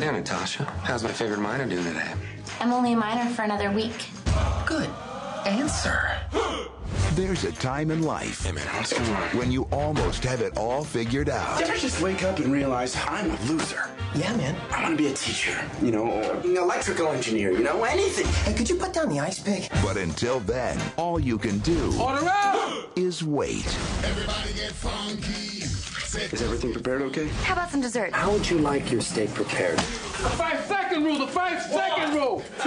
there, Natasha. How's my favorite minor doing today? I'm only a minor for another week. Good answer. There's a time in life Hey, man, what's going on? when you almost have it all figured out. Did you ever just wake up and realize I'm a loser? Yeah, man. I want to be a teacher, or an electrical engineer, anything. Hey, could you put down the ice pick? But until then, all you can do is wait. Everybody get funky. Is everything prepared okay? How about some dessert? How would you like your steak prepared? The 5-second rule, the 5-second rule. 2,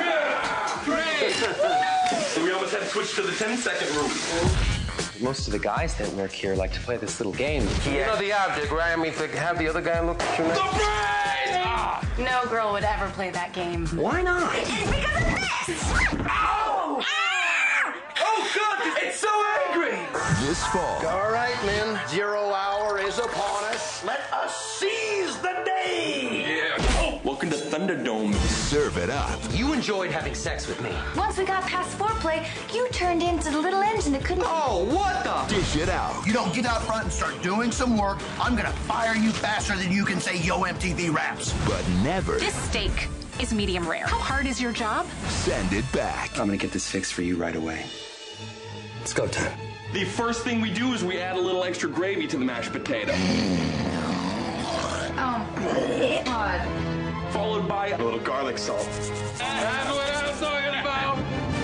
3. We almost had to switch to the 10-second rule. Most of the guys that work here like to play this little game. You know the object, right? I mean, have the other guy look at your neck. No girl would ever play that game. Why not? It's because of this! Ow! Oh, God, it's so angry! This fall, All right, men. 0 hour is upon us. Let us seize the day. Yeah. Oh, welcome to Thunderdome. serve it up. You enjoyed having sex with me. Once we got past foreplay, you turned into the little engine that couldn't... Oh, what the? Dish it out. You don't get out front and start doing some work, I'm gonna fire you faster than you can say Yo MTV Raps. But never This steak is medium rare. How hard is your job? send it back. I'm gonna get this fixed for you right away. It's go time. The first thing we do is we add a little extra gravy to the mashed potato. Oh, God. Followed by a little garlic salt. That's what I was talking about.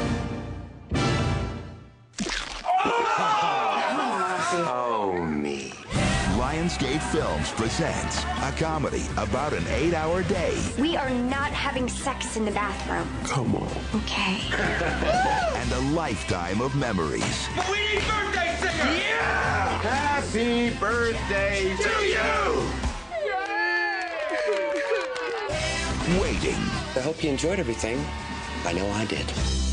Oh, me. Lionsgate Films presents a comedy about an 8-hour day We are not having sex in the bathroom. Come on. Okay. and a lifetime of memories. We need birthday singer! Yeah! Happy birthday To you! Waiting. I hope you enjoyed everything. I know I did.